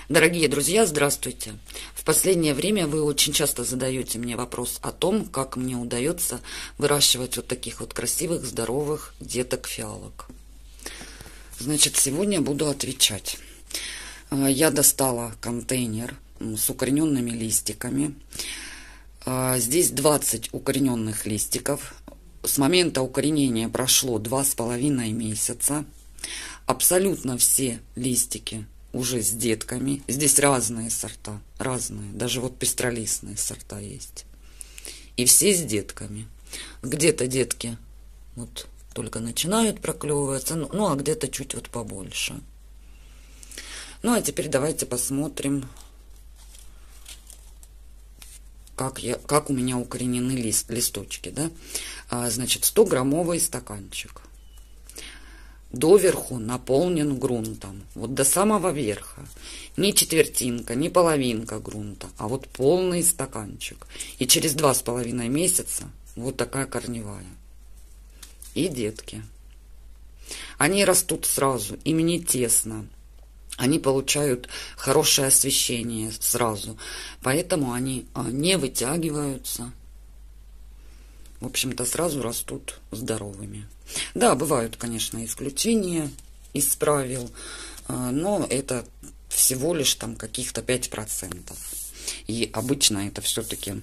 Дорогие друзья, здравствуйте! В последнее время вы очень часто задаете мне вопрос о том, как мне удается выращивать вот таких вот красивых, здоровых деток-фиалок. Значит, сегодня буду отвечать. Я достала контейнер с укорененными листиками. Здесь 20 укорененных листиков. С момента укоренения прошло 2,5 месяца. Абсолютно все листики уже с детками. Здесь разные сорта, разные. Даже вот пестролистные сорта есть. И все с детками. Где-то детки вот только начинают проклевываться, ну а где-то чуть вот побольше. Ну а теперь давайте посмотрим, как у меня укоренены листочки. Да? Значит, 100-граммовый стаканчик. Доверху наполнен грунтом, вот до самого верха. Не четвертинка, не половинка грунта, а вот полный стаканчик. И через 2,5 месяца вот такая корневая. И детки. Они растут сразу, им не тесно. Они получают хорошее освещение сразу, поэтому они не вытягиваются. В общем-то, сразу растут здоровыми. Да, бывают, конечно, исключения из правил, но это всего лишь там каких-то 5%. И обычно это все-таки,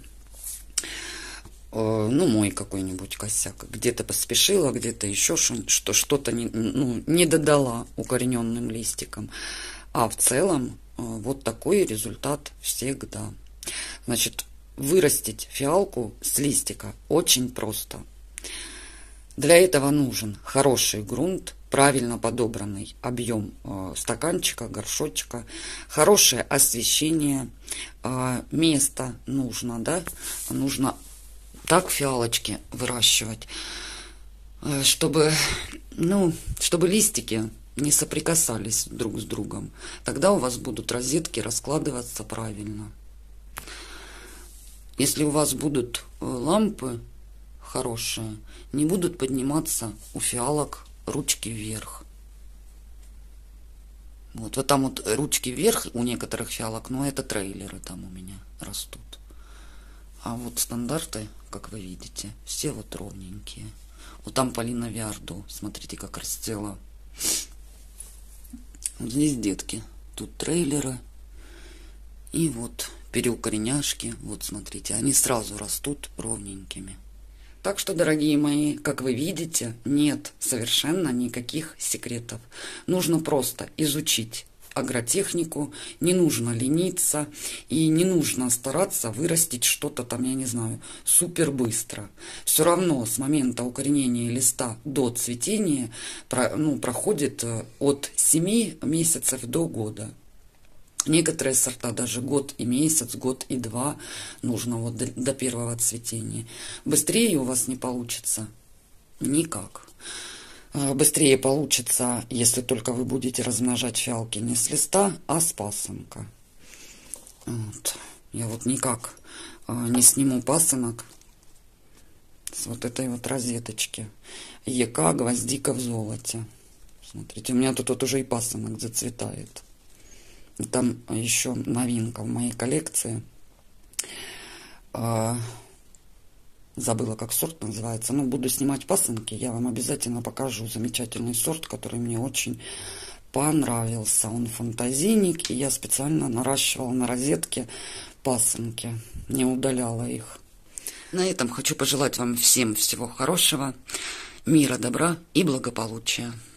ну, мой какой-нибудь косяк. Где-то поспешила, где-то еще что-то не додала укорененным листикам. А в целом вот такой результат всегда. Значит, вырастить фиалку с листика очень просто. Для этого нужен хороший грунт, правильно подобранный объем стаканчика, горшочка, хорошее освещение, место нужно, да, нужно так фиалочки выращивать, чтобы листики не соприкасались друг с другом. Тогда у вас будут розетки раскладываться правильно. Если у вас будут лампы хорошие, не будут подниматься у фиалок ручки вверх. Вот там вот ручки вверх у некоторых фиалок, но это трейлеры там у меня растут. А вот стандарты, как вы видите, все вот ровненькие. Вот там Полина Виардо, смотрите, как расцвела. Вот здесь детки, тут трейлеры. И вот переукореняшки, вот смотрите, они сразу растут ровненькими. Так что, дорогие мои, как вы видите, нет совершенно никаких секретов. Нужно просто изучить агротехнику, не нужно лениться и не нужно стараться вырастить что-то там, я не знаю, супер быстро. Все равно с момента укоренения листа до цветения проходит от 7 месяцев до года. Некоторые сорта даже год и месяц, год и 2 нужно вот до первого цветения. Быстрее у вас не получится никак. Быстрее получится, если только вы будете размножать фиалки не с листа, а с пасынка. Вот. Я вот никак не сниму пасынок с вот этой вот розеточки. ЕК гвоздика в золоте. Смотрите, у меня тут вот уже и пасынок зацветает. Там еще новинка в моей коллекции. Забыла, как сорт называется. Но буду снимать пасынки. Я вам обязательно покажу замечательный сорт, который мне очень понравился. Он фантазийник. И я специально наращивала на розетке пасынки. Не удаляла их. На этом хочу пожелать вам всем всего хорошего. Мира, добра и благополучия.